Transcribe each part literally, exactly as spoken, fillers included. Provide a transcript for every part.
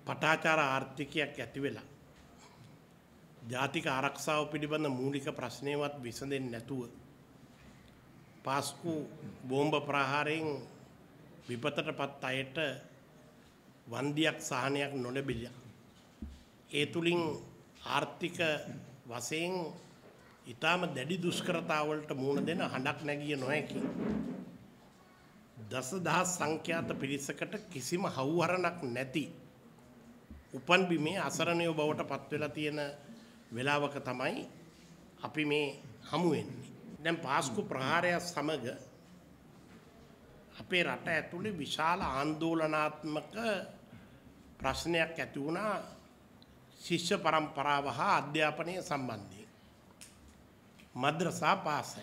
පටාචාර ආර්ථිකයක් ඇති වෙලා ජාතික ආරක්ෂාව පිළිබඳ මූලික ප්‍රශ්නයවත් විසඳෙන්නේ නැතුව පාස්කු බෝම්බ ප්‍රහාරයෙන් විපතටපත් අයට වන්දියක් සහනයක් නොලැබිලා ඒ තුලින් ආර්ථික වශයෙන් ඊටම දැඩි දුෂ්කරතාවලට මුහුණ දෙන හඬක් නැගිය නොහැකි දසදහස් සංඛ්‍යාත පිරිසකට කිසිම හවුහරණක් නැති උපන් බිමේ අසරණයෝ බවට පත් වෙලා තියෙන වෙලාවක තමයි අපි මේ හමු වෙන්නේ. දැන් පාස්කු ප්‍රහාරය සමග අපේ රට ඇතුලේ විශාල ආందోලනාත්මක ප්‍රශ්නයක් ඇති වුණා ශිෂ්‍ය පරම්පරාව හා අධ්‍යාපනය සම්බන්ධයෙන්. මද්රසා පාසල්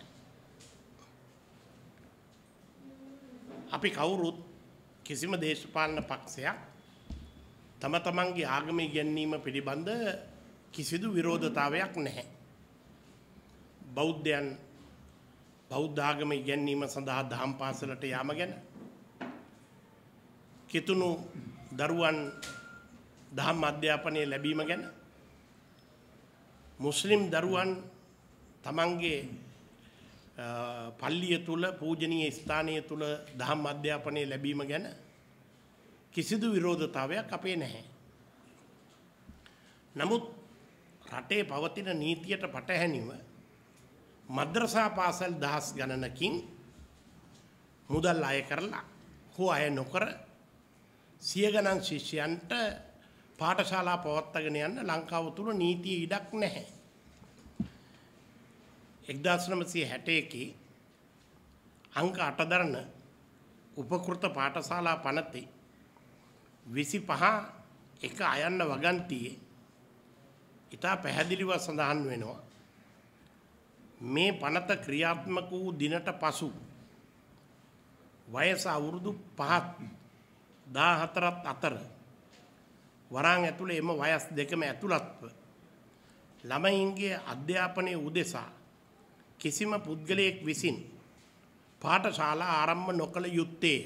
අපි කවුරුත් කිසිම දේශපාලන පක්ෂයක් තම තමන්ගේ ආගම ඉගැන්වීම පිළිබඳ කිසිදු විරෝධතාවයක් නැහැ. බෞද්ධයන් බෞද්ධ ආගම ඉගැන්වීම සඳහා දහම් පාසලට යාම ගැන, කිතුණු දරුවන් දහම් අධ්‍යාපනය ලැබීම ගැන, මුස්ලිම් දරුවන් තමන්ගේ පල්ලිය තුල පූජනීය ස්ථානය තුල දහම් අධ්‍යාපනය ලැබීම ගැන කිසිදු විරෝධතාවයක් අපේ නැහැ. නමුත් රටේ පවතින නීතියට පටහැනිව මද්‍රසා පාසල් දහස් ගණනකින් මුදල් අය කරලා හෝ අය නොකර සිය ගණන් ශිෂ්‍යයන්ට පාඨශාලා පවත්වාගෙන යන්න ලංකාව තුල නීතිය ඉඩක් නැහැ. එක්දාස් නවසිය හැට එකේ අංක අට දරන උපකෘත පාඨශාලා පනතේ විසිපහ එක අයන්න වගන්තියේ ඉතා පැහැදිලිව සඳහන් වෙනවා මේ පනත ක්‍රියාත්මක වූ දිනට පසු වයස අවුරුදු පහත් දාහතරත් අතර වරාන් ඇතුලේ එම වයස් දෙකම ඇතුළත්ව ළමයින්ගේ අධ්‍යාපනයේ උදෙසා කිසිම පුද්ගලයෙක් විසින් පාඨශාලා ආරම්භ නොකළ යුත්තේ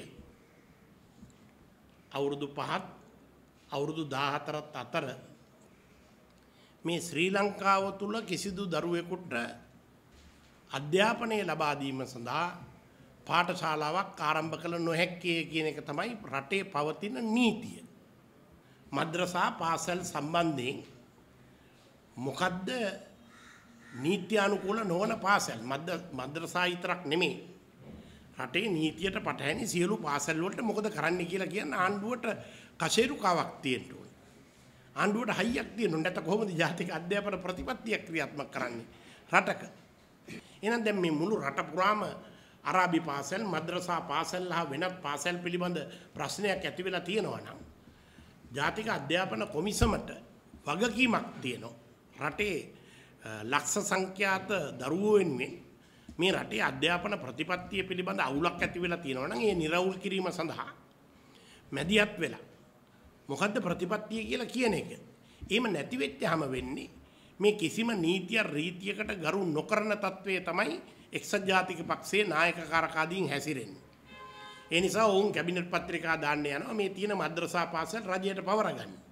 අවුරුදු පහත් අවුරුදු දාහතරත් අතර මේ ශ්‍රී ලංකාව තුල කිසිදු දරුවෙකුට අධ්‍යාපනය ලබා දීම සඳහා පාඨශාලාවක් ආරම්භ කළ නොහැක්කේ කියන එක තමයි රටේ පවතින නීතිය. මද්‍රසා පාසල් සම්බන්ධයෙන් මොකද්ද නීත්‍යානුකූල නොවන පාසල්? මද්‍රසා විතරක් නෙමෙයි, රටේ නීතියට පටහැනි සියලු පාසල් වලට මොකද කරන්න කියලා කියන ආණ්ඩුවට කෂේරුකාවක් තියෙන්න ඕනේ. ආණ්ඩුවට හයියක් තියෙන්න ඕනේ. නැත්නම් කොහොමද ජාතික අධ්‍යාපන ප්‍රතිපත්තිය ක්‍රියාත්මක කරන්නේ රටක? එහෙනම් දැන් මේ මුළු රට පුරාම අරාබි පාසල්, මද්‍රසා පාසල් හා වෙනත් පාසල් පිළිබඳ ප්‍රශ්නයක් ඇති වෙලා තියෙනවා නම් ජාතික අධ්‍යාපන කොමිසමට වගකීමක් තියෙනවා. රටේ ලක්ෂ සංඛ්‍යාත දරුවෝ වෙනුවෙන් මේ රටේ අධ්‍යාපන ප්‍රතිපත්තිය පිළිබඳ අවුලක් ඇති වෙලා තියෙනවා නම් ඒ නිරවුල් කිරීම සඳහා මැදිහත් වෙලා මොකද්ද ප්‍රතිපත්තිය කියලා කියන එක. එහෙම නැති වෙච්චාම වෙන්නේ මේ කිසිම නීතිය රීතියකට ගරු නොකරන තත්වයේ තමයි එක්සත් ජාතික පක්ෂයේ නායකකාරකාදීන් හැසිරෙන්නේ. ඒ නිසා ඔවුන් කැබිනට් පත්‍රිකා දාන්න යනවා මේ තියෙන මද්‍රසා පාසල් රජයට පවරගන්න.